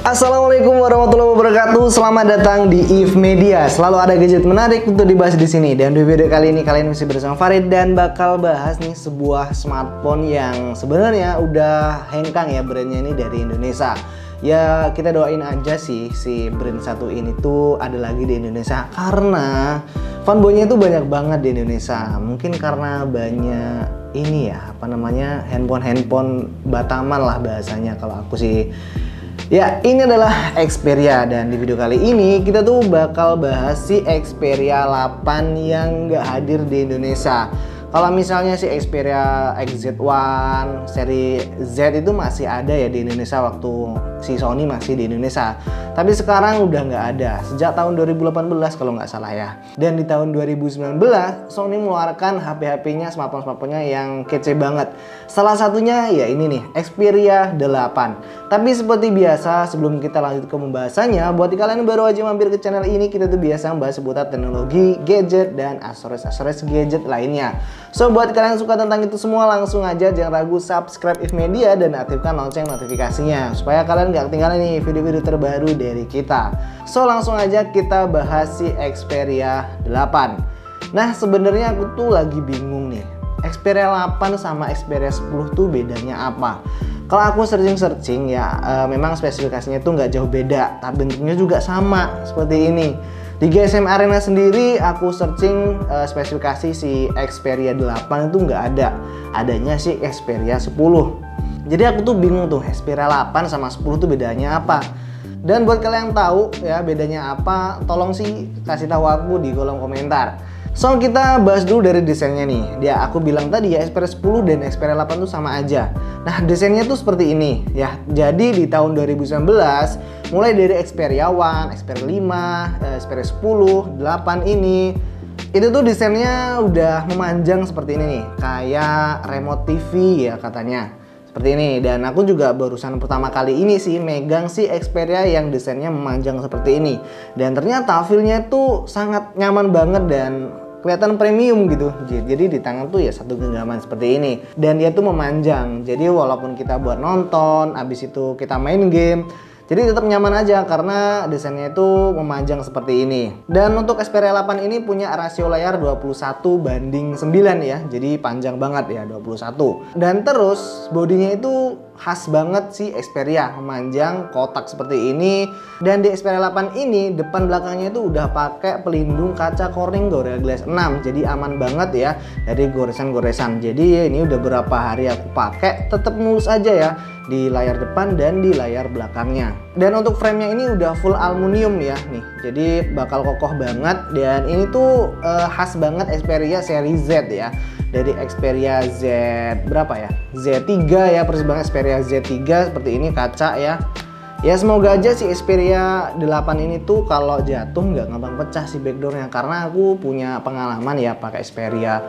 Assalamualaikum warahmatullahi wabarakatuh. Selamat datang di If Media. Selalu ada gadget menarik untuk dibahas di sini. Dan di video kali ini kalian masih bersama Farid dan bakal bahas nih sebuah smartphone yang sebenarnya udah hengkang ya brandnya ini dari Indonesia. Ya kita doain aja sih si brand satu ini tuh ada lagi di Indonesia karena fanboynya itu banyak banget di Indonesia. Mungkin karena banyak ini ya handphone bataman lah bahasanya kalau aku sih. Ya, ini adalah Xperia dan di video kali ini kita tuh bakal bahas si Xperia 8 yang nggak hadir di Indonesia. Kalau misalnya si Xperia XZ1 seri Z itu masih ada ya di Indonesia waktu si Sony masih di Indonesia. Tapi sekarang udah nggak ada sejak tahun 2018 kalau nggak salah ya. Dan di tahun 2019 Sony mengeluarkan HP-HP-nya, smartphone-nya yang kece banget. Salah satunya ya ini nih, Xperia 8. Tapi seperti biasa sebelum kita lanjut ke pembahasannya, buat kalian yang baru aja mampir ke channel ini, kita tuh biasa membahas seputar teknologi, gadget, dan aksesoris gadget lainnya. So buat kalian yang suka tentang itu semua, langsung aja jangan ragu subscribe If Media dan aktifkan lonceng notifikasinya supaya kalian gak ketinggalan nih video-video terbaru dari kita. So langsung aja kita bahas si Xperia 8. Nah sebenarnya aku tuh lagi bingung nih, Xperia 8 sama Xperia 10 tuh bedanya apa? Kalau aku searching ya memang spesifikasinya tuh nggak jauh beda, tapi bentuknya juga sama seperti ini. Di GSM Arena sendiri aku searching spesifikasi si Xperia 8 itu nggak ada, adanya si Xperia 10. Jadi aku tuh bingung tuh Xperia 8 sama 10 tuh bedanya apa. Dan buat kalian yang tahu ya bedanya apa, tolong sih kasih tahu aku di kolom komentar. So kita bahas dulu dari desainnya nih. Dia aku bilang tadi ya Xperia 10 dan Xperia 8 tuh sama aja. Nah desainnya tuh seperti ini ya. Jadi di tahun 2019 mulai dari Xperia 1, Xperia 5, Xperia 10, 8 ini itu tuh desainnya udah memanjang seperti ini nih. Kayak remote TV ya katanya. Seperti ini, dan aku juga barusan pertama kali ini sih megang si Xperia yang desainnya memanjang seperti ini. Dan ternyata feel-nya tuh sangat nyaman banget dan kelihatan premium gitu. Jadi di tangan tuh ya satu genggaman seperti ini. Dan dia tuh memanjang. Jadi walaupun kita buat nonton, abis itu kita main game, jadi tetap nyaman aja karena desainnya itu memanjang seperti ini. Dan untuk Xperia 8 ini punya rasio layar 21:9 ya. Jadi panjang banget ya 21. Dan terus bodinya itu khas banget sih Xperia, memanjang kotak seperti ini. Dan di Xperia 8 ini depan belakangnya itu udah pakai pelindung kaca Corning Gorilla Glass 6. Jadi aman banget ya dari goresan-goresan. Jadi ini udah berapa hari aku pakai tetap mulus aja ya di layar depan dan di layar belakangnya. Dan untuk framenya ini udah full aluminium ya nih, jadi bakal kokoh banget. Dan ini tuh khas banget Xperia seri Z ya, dari Xperia Z berapa ya, Z3 ya, persis banget Xperia Z3 seperti ini kaca ya. Ya semoga aja si Xperia 8 ini tuh kalau jatuh nggak gampang pecah si backdoornya, karena aku punya pengalaman ya pakai Xperia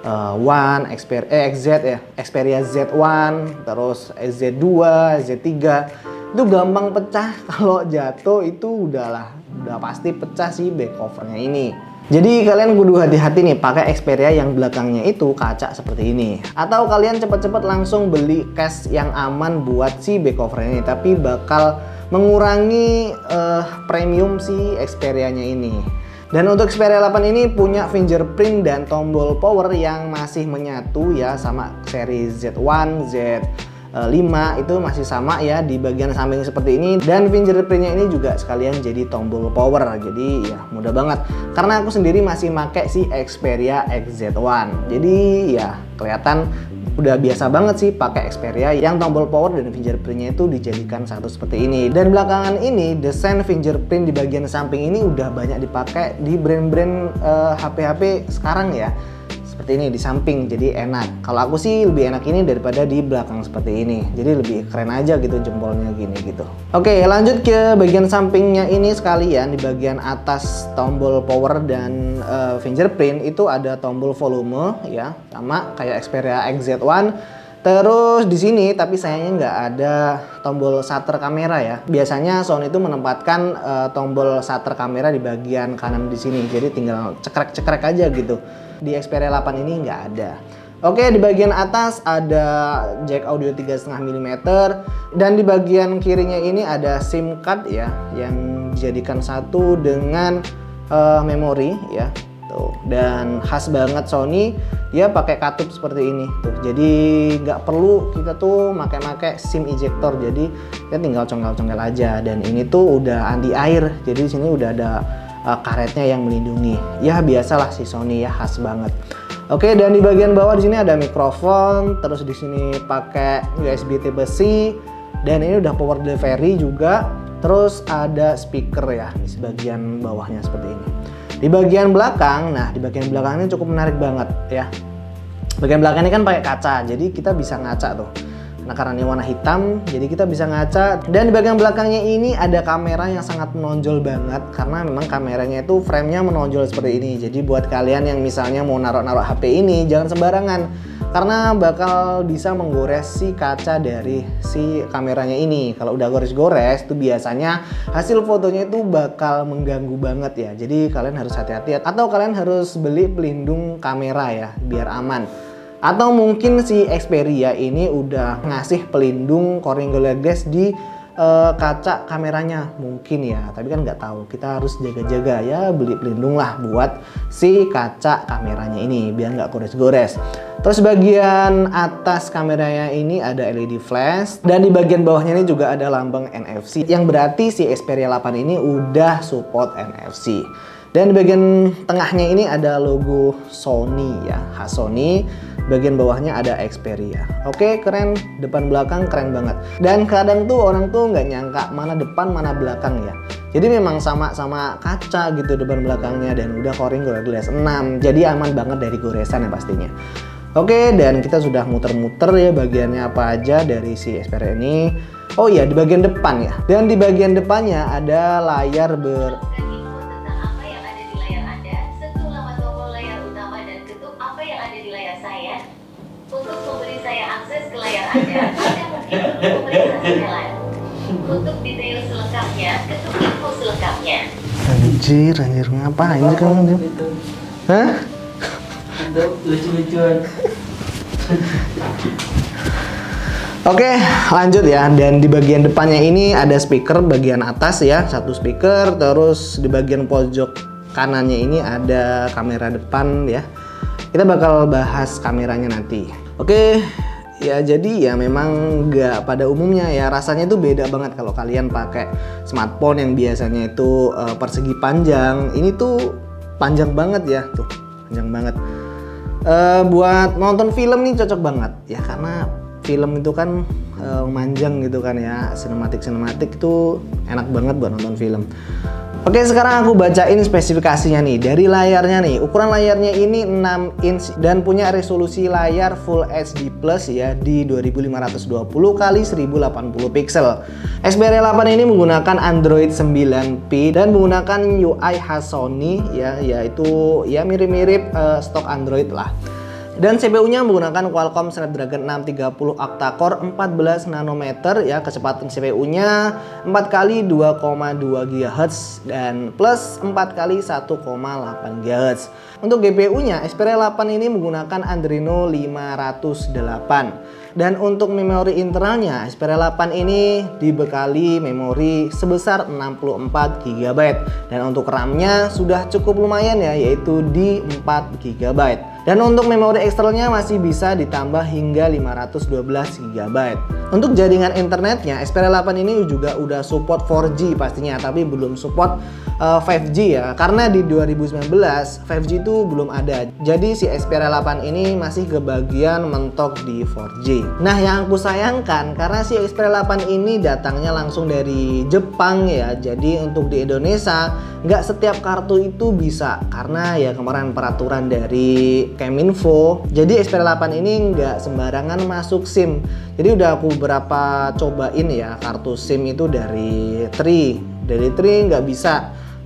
Xperia Z1, terus Z2, Z3 itu gampang pecah. Kalau jatuh itu udah pasti pecah sih back covernya ini. Jadi kalian kudu hati-hati nih pakai Xperia yang belakangnya itu kaca seperti ini. Atau kalian cepet-cepet langsung beli case yang aman buat si back covernya ini, tapi bakal mengurangi premium si Xperia-nya ini. Dan untuk Xperia 8 ini punya fingerprint dan tombol power yang masih menyatu ya sama seri Z1, Z5 itu masih sama ya di bagian samping seperti ini. Dan fingerprintnya ini juga sekalian jadi tombol power, jadi ya mudah banget. Karena aku sendiri masih pakai si Xperia XZ1, jadi ya kelihatan udah biasa banget sih pakai Xperia yang tombol power dan fingerprintnya itu dijadikan satu seperti ini. Dan belakangan ini desain fingerprint di bagian samping ini udah banyak dipakai di brand-brand HP-HP sekarang ya. Seperti ini di samping, jadi enak. Kalau aku sih lebih enak ini daripada di belakang seperti ini. Jadi lebih keren aja gitu jempolnya gini gitu. Oke, lanjut ke bagian sampingnya ini sekalian. Di bagian atas tombol power dan fingerprint itu ada tombol volume ya, sama kayak Xperia XZ1. Terus di sini tapi sayangnya nggak ada tombol shutter kamera ya. Biasanya Sony itu menempatkan tombol shutter kamera di bagian kanan di sini. Jadi tinggal cekrek-cekrek aja gitu. Di Xperia 8 ini nggak ada. Oke, di bagian atas ada jack audio 3,5 mm dan di bagian kirinya ini ada SIM card ya yang dijadikan satu dengan memori ya. Tuh, dan khas banget Sony dia pakai katup seperti ini tuh, jadi nggak perlu kita tuh pakai SIM ejector, jadi kita tinggal congkel-congkel aja. Dan ini tuh udah anti air, jadi di sini udah ada karetnya yang melindungi. Ya biasalah si Sony ya, khas banget. Oke, dan di bagian bawah di sini ada mikrofon, terus di sini pakai USB Type-C, dan ini udah power delivery juga. Terus ada speaker ya di bagian bawahnya seperti ini. Di bagian belakang, nah di bagian belakang ini cukup menarik banget ya. Bagian belakang ini kan pakai kaca, jadi kita bisa ngaca tuh. Nah karena ini warna hitam, jadi kita bisa ngaca. Dan di bagian belakangnya ini ada kamera yang sangat menonjol banget, karena memang kameranya itu frame-nya menonjol seperti ini. Jadi buat kalian yang misalnya mau naruh-naruh HP ini, jangan sembarangan, karena bakal bisa menggores si kaca dari si kameranya ini. Kalau udah gores-gores tuh biasanya hasil fotonya itu bakal mengganggu banget ya. Jadi kalian harus hati-hati, atau kalian harus beli pelindung kamera ya biar aman. Atau mungkin si Xperia ini udah ngasih pelindung Gorilla Glass di kaca kameranya mungkin ya, tapi kan nggak tahu. Kita harus jaga-jaga ya, beli pelindung lah buat si kaca kameranya ini biar nggak gores-gores. Terus bagian atas kameranya ini ada LED flash, dan di bagian bawahnya ini juga ada lambang NFC, yang berarti si Xperia 8 ini udah support NFC. Dan di bagian tengahnya ini ada logo Sony ya, khas Sony. Bagian bawahnya ada Xperia. Oke, keren, depan belakang keren banget. Dan kadang tuh orang tuh nggak nyangka mana depan mana belakang ya. Jadi memang sama-sama kaca gitu depan belakangnya, dan udah Gorilla Glass 6. Jadi aman banget dari goresan ya pastinya. Oke, dan kita sudah muter-muter ya bagiannya apa aja dari si Xperia ini. Oh iya, di bagian depan ya. Dan di bagian depannya ada layar Untuk detail selengkapnya, ketuk info selengkapnya. Anjir ngapain sih kamu? Hah? Untuk lucu-lucuan. Oke, lanjut ya. Dan di bagian depannya ini ada speaker bagian atas ya, satu speaker. Terus di bagian pojok kanannya ini ada kamera depan ya. Kita bakal bahas kameranya nanti. Oke. Ya jadi ya memang nggak pada umumnya ya, rasanya itu beda banget kalau kalian pakai smartphone yang biasanya itu persegi panjang. Ini tuh panjang banget ya, tuh panjang banget. Buat nonton film nih cocok banget ya, karena film itu kan manjang gitu kan ya, sinematik itu enak banget buat nonton film. Oke, sekarang aku bacain spesifikasinya nih. Dari layarnya nih, ukuran layarnya ini 6 inch dan punya resolusi layar Full HD Plus ya di 2520 x 1080 pixel. Xperia 8 ini menggunakan Android 9P dan menggunakan UI khas Sony ya, yaitu ya mirip-mirip stok Android lah. Dan CPU-nya menggunakan Qualcomm Snapdragon 630 octa-core 14 nanometer ya, kecepatan CPU-nya 4x 2,2 GHz dan plus 4x 1,8 GHz. Untuk GPU-nya Xperia 8 ini menggunakan Adreno 508. Dan untuk memori internalnya Xperia 8 ini dibekali memori sebesar 64 GB. Dan untuk RAM-nya sudah cukup lumayan ya, yaitu di 4 GB. Dan untuk memori eksternalnya masih bisa ditambah hingga 512 GB. Untuk jaringan internetnya Xperia 8 ini juga udah support 4G pastinya, tapi belum support 5G ya, karena di 2019 5G itu belum ada. Jadi si Xperia 8 ini masih kebagian mentok di 4G. Nah yang aku sayangkan karena si Xperia 8 ini datangnya langsung dari Jepang ya, jadi untuk di Indonesia nggak setiap kartu itu bisa, karena ya kemarin peraturan dari Keminfo. Jadi Xperia 8 ini nggak sembarangan masuk SIM. Jadi udah aku berapa cobain ya kartu SIM itu dari Tri nggak bisa.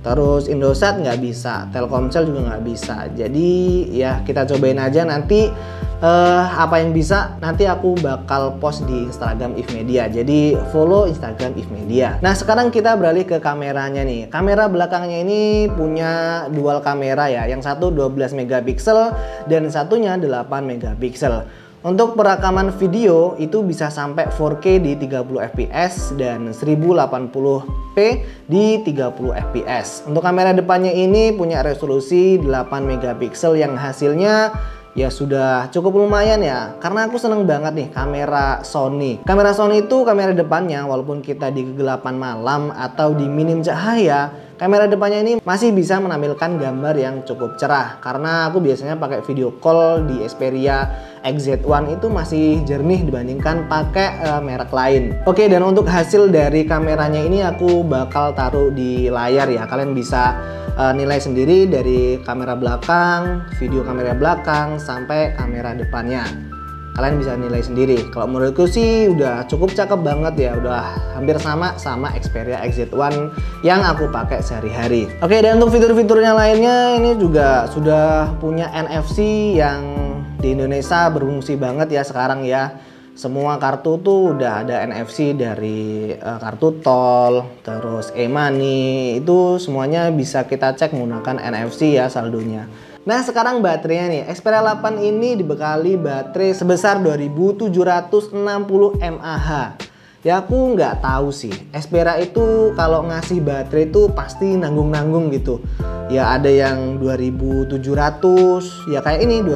terus Indosat nggak bisa, Telkomsel juga nggak bisa. Jadi ya kita cobain aja nanti apa yang bisa nanti aku bakal post di Instagram If Media. Jadi follow Instagram If Media. Nah sekarang kita beralih ke kameranya nih. Kamera belakangnya ini punya dual kamera ya. Yang satu 12 megapiksel dan satunya 8 megapiksel. Untuk perekaman video itu bisa sampai 4K di 30 fps dan 1080p di 30 fps. Untuk kamera depannya ini punya resolusi 8 megapiksel yang hasilnya ya sudah cukup lumayan ya, karena aku seneng banget nih kamera Sony. Kamera Sony itu kamera depannya walaupun kita di kegelapan malam atau di minim cahaya, kamera depannya ini masih bisa menampilkan gambar yang cukup cerah. Karena aku biasanya pakai video call di Xperia XZ1 itu masih jernih dibandingkan pakai merek lain. Oke, dan untuk hasil dari kameranya ini aku bakal taruh di layar ya. Kalian bisa nilai sendiri dari kamera belakang, video kamera belakang, sampai kamera depannya. Kalian bisa nilai sendiri. Kalau menurutku sih udah cukup cakep banget ya, udah hampir sama Xperia XZ1 yang aku pakai sehari-hari. Oke, dan untuk fitur-fiturnya lainnya ini juga sudah punya NFC yang di Indonesia berfungsi banget ya sekarang ya. Semua kartu tuh udah ada NFC dari kartu tol, terus e-money, itu semuanya bisa kita cek menggunakan NFC ya saldonya. Nah sekarang baterainya nih, Xperia 8 ini dibekali baterai sebesar 2760 mAh. Ya aku nggak tahu sih, Xperia itu kalau ngasih baterai itu pasti nanggung-nanggung gitu. Ya ada yang 2700, ya kayak ini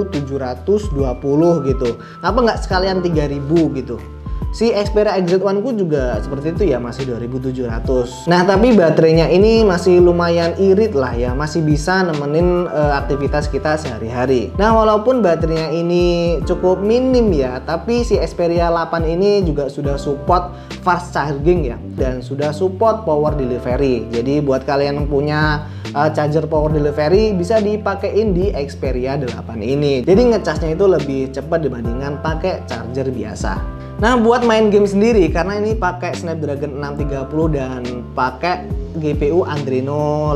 2720 gitu. Apa nggak sekalian 3000 gitu? Si Xperia XZ1 ku juga seperti itu ya, masih 2700. Nah tapi baterainya ini masih lumayan irit lah ya, masih bisa nemenin aktivitas kita sehari-hari. Nah walaupun baterainya ini cukup minim ya, tapi si Xperia 8 ini juga sudah support fast charging ya, dan sudah support power delivery. Jadi buat kalian yang punya charger power delivery bisa dipakein di Xperia 8 ini. Jadi ngecasnya itu lebih cepat dibandingkan pakai charger biasa. Nah buat main game sendiri, karena ini pakai Snapdragon 630 dan pakai GPU Adreno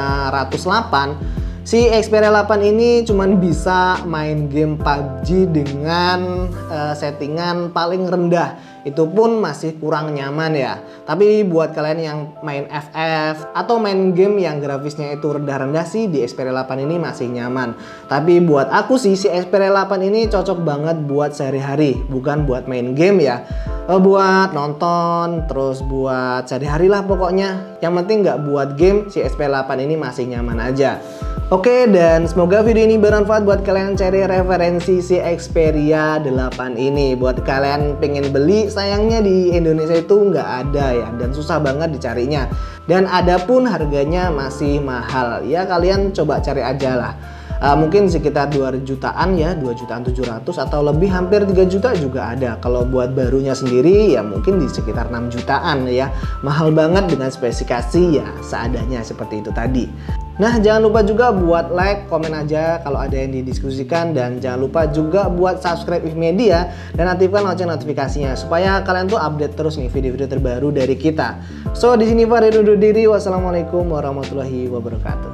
508, si Xperia 8 ini cuman bisa main game PUBG dengan settingan paling rendah. Itu pun masih kurang nyaman ya. Tapi buat kalian yang main FF atau main game yang grafisnya itu rendah-rendah sih, di Xperia 8 ini masih nyaman. Tapi buat aku sih si Xperia 8 ini cocok banget buat sehari-hari, bukan buat main game ya. Buat nonton, terus buat sehari-hari lah pokoknya. Yang penting nggak buat game, si Xperia 8 ini masih nyaman aja. Oke, dan semoga video ini bermanfaat buat kalian yang cari referensi si Xperia 8 ini. Buat kalian pengen beli, sayangnya di Indonesia itu nggak ada ya, dan susah banget dicarinya. Dan ada pun harganya masih mahal. Ya kalian coba cari aja lah. Mungkin sekitar 2 jutaan ya, 2.700.000 atau lebih, hampir 3 juta juga ada. Kalau buat barunya sendiri ya mungkin di sekitar 6 jutaan ya. Mahal banget dengan spesifikasi ya seadanya seperti itu tadi. Nah jangan lupa juga buat like, komen aja kalau ada yang didiskusikan, dan jangan lupa juga buat subscribe If Media dan aktifkan lonceng notifikasinya supaya kalian tuh update terus nih video-video terbaru dari kita. So di sini Farid undur diri, wassalamualaikum warahmatullahi wabarakatuh.